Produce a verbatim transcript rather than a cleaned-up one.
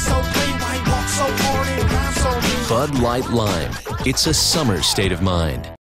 so clean, why walk so hard and rhyme so mean? Bud Light Lime. It's a summer state of mind.